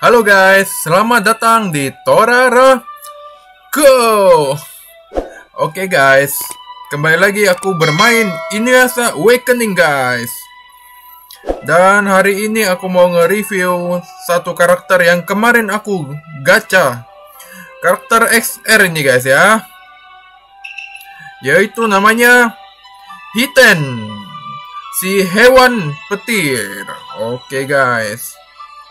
Halo guys, selamat datang di Torara Go. Oke guys, kembali lagi aku bermain Inuyasha Awakening guys. Dan hari ini aku mau nge-review satu karakter yang kemarin aku gacha. Karakter XR ini guys ya. Yaitu namanya Hiten, si hewan petir. Oke guys.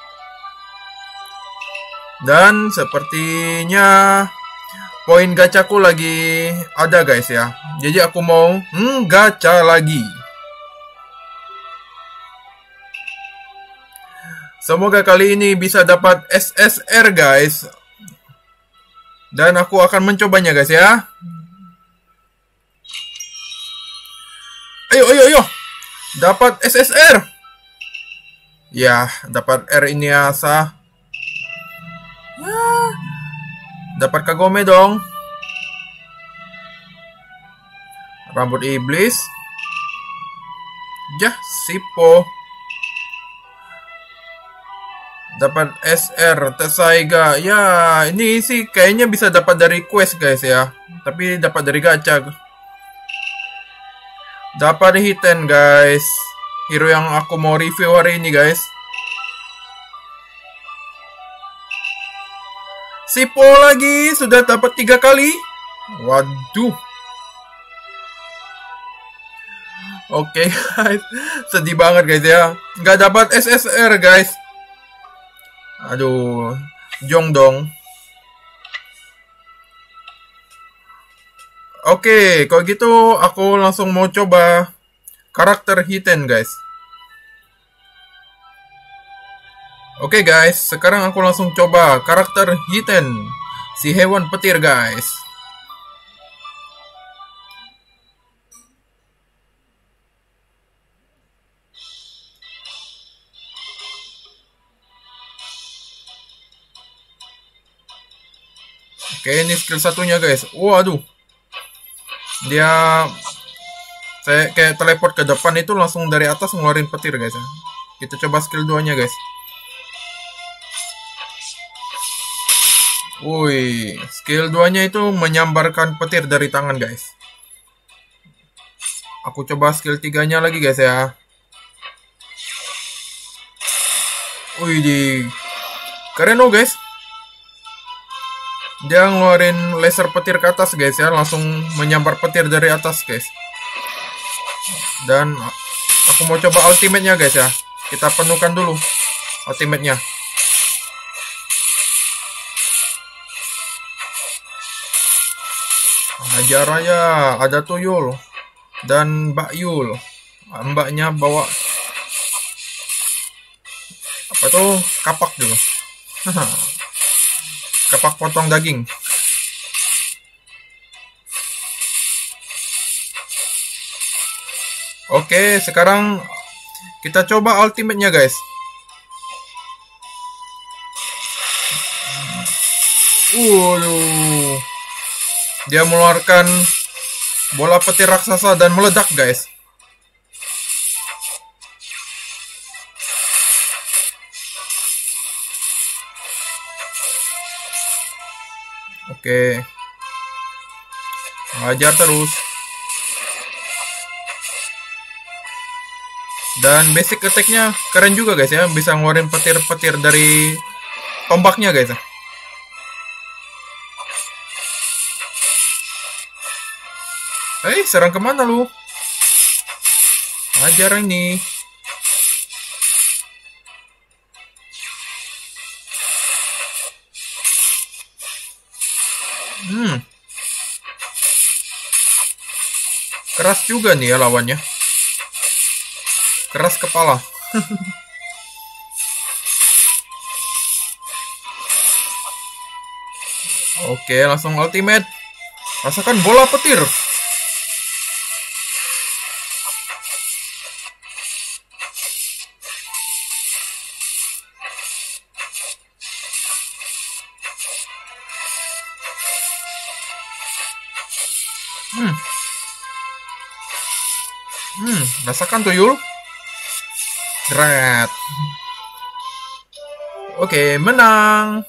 Dan sepertinya poin gachaku lagi ada guys ya. Jadi aku mau gacha lagi. Semoga kali ini bisa dapat SSR guys. Dan aku akan mencobanya guys ya. Ayo. Dapat SSR. Ya, dapat R ini asa. Dapat Kagome dong. Rambut iblis. Jah, Sipo. Dapat SR Tesaiga. Ya, ini sih kayaknya bisa dapat dari quest guys ya. Tapi dapat dari gacha. Dapat Hiten guys. Hero yang aku mau review hari ini guys. Sipo lagi, sudah dapat 3 kali. Waduh. Oke guys, sedih banget guys ya. Nggak dapat SSR guys. Aduh, jong dong. Oke, kalau gitu aku langsung mau coba karakter Hiten guys. Oke guys, sekarang aku langsung coba karakter Hiten, si hewan petir guys. Oke, ini skill satunya guys. Waduh. Dia kayak teleport ke depan itu langsung dari atas ngeluarin petir guys ya. Kita coba skill 2-nya guys. Wih, skill 2-nya itu menyambarkan petir dari tangan guys. Aku coba skill 3-nya lagi guys ya. Wih, keren loh guys. Dia ngeluarin laser petir ke atas guys ya. Langsung menyambar petir dari atas guys. Dan aku mau coba ultimate-nya guys ya. Kita penuhkan dulu ultimate-nya. Ajar raya, ada tuyul dan Mbak Yul. Mbaknya bawa apa tuh? Kapak dulu. Kapak potong daging. Oke, sekarang kita coba ultimate-nya guys. Dia mengeluarkan bola petir raksasa dan meledak guys. Oke. Ngajar terus. Dan basic attack-nya keren juga guys ya. Bisa ngeluarin petir-petir dari tombaknya guys. Serang kemana lu? Ajar ini. Keras juga nih ya lawannya. Keras kepala. Oke, langsung ultimate. Rasakan bola petir. Rasakan tuyul. Gret. Oke, menang.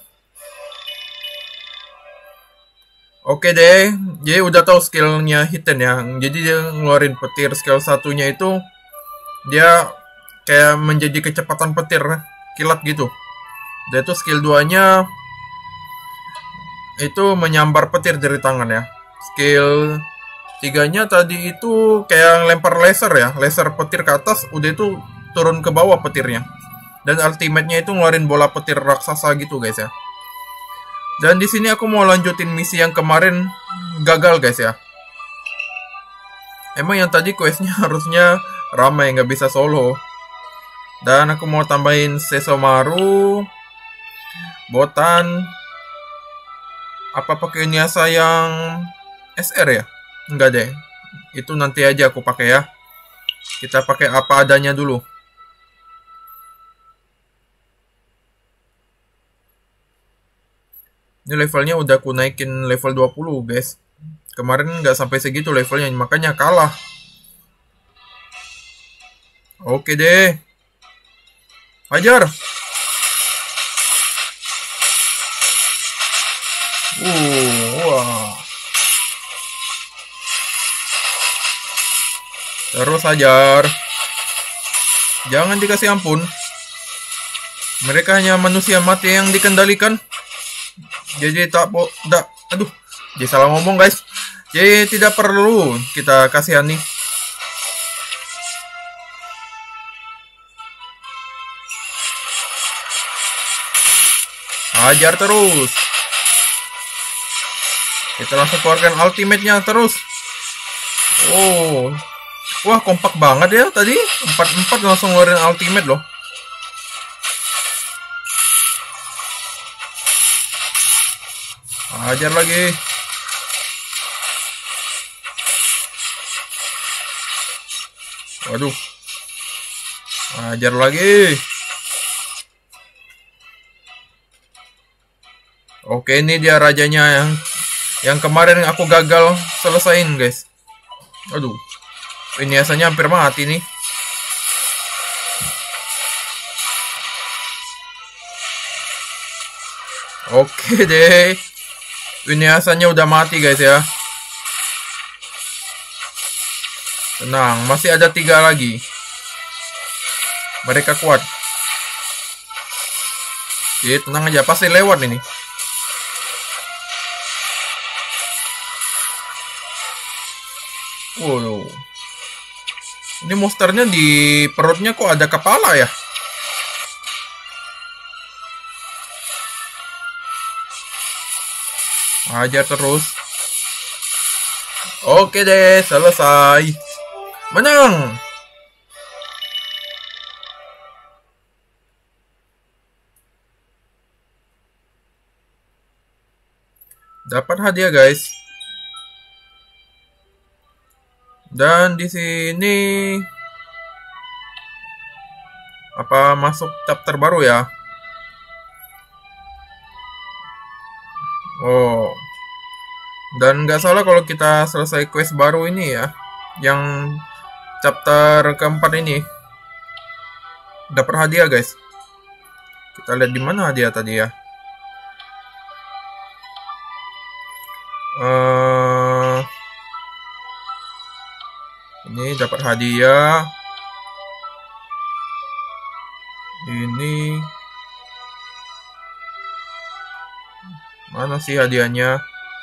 Oke deh, jadi udah tahu skillnya Hiten ya. Jadi dia ngeluarin petir skill satunya itu dia kayak menjadi kecepatan petir kilat gitu. Dan itu skill 2-nya itu menyambar petir dari tangan ya. Skill 3-nya tadi itu kayak lempar laser ya, laser petir ke atas, udah itu turun ke bawah petirnya. Dan ultimate-nya itu ngeluarin bola petir raksasa gitu guys ya. Dan di sini aku mau lanjutin misi yang kemarin gagal guys ya. Emang yang tadi questnya harusnya ramai, nggak bisa solo. Dan aku mau tambahin Sesomaru, Botan, apa pakai Niasa yang SR ya? Enggak deh, itu nanti aja aku pakai ya. Kita pakai apa adanya dulu. Ini levelnya udah aku naikin level 20 guys. Kemarin nggak sampai segitu levelnya, makanya kalah. Oke deh. Hajar. Wah. Terus hajar. Jangan dikasih ampun. Mereka hanya manusia mati yang dikendalikan. Jadi aduh, jadi salah ngomong guys. Jadi tidak perlu kita kasihani. Hajar terus. Kita langsung keluarkan ultimate-nya terus. Oh, wah kompak banget ya tadi. 4-4 langsung ngeluarin ultimate loh. Hajar lagi. Waduh. Hajar lagi. Oke, ini dia rajanya yang kemarin aku gagal selesain, guys. Aduh. Ini biasanya hampir mati nih. Oke deh. Vinyasanya udah mati guys ya. Tenang, masih ada 3 lagi. Mereka kuat. Oke, tenang aja, pasti lewat ini. Waduh. Ini monsternya di perutnya kok ada kepala ya? Ajar terus. Oke deh, selesai. Menang. Dapat hadiah guys. Dan di sini apa masuk tab terbaru ya? Oh. Dan nggak salah kalau kita selesai quest baru ini ya, yang chapter keempat ini dapat hadiah guys. Kita lihat di mana hadiah tadi ya. Ini dapat hadiah. Ini mana sih hadiahnya?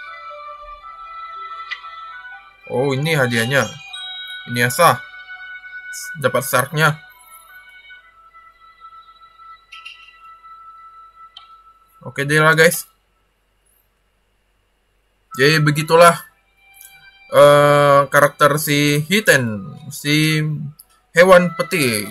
Oh, ini hadiahnya. Ini sah. Dapat sharknya. Oke deh lah guys. Jadi begitulah karakter si Hiten, si hewan petir.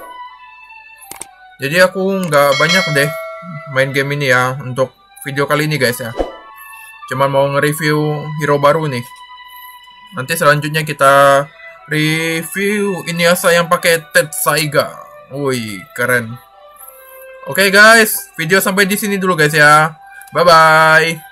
Jadi aku nggak banyak deh main game ini ya untuk video kali ini guys ya. Cuman mau nge-review hero baru nih. Nanti selanjutnya kita review Inuyasha yang pakai Tetsaiga. Wih, keren. Oke guys, video sampai di sini dulu guys ya. Bye bye.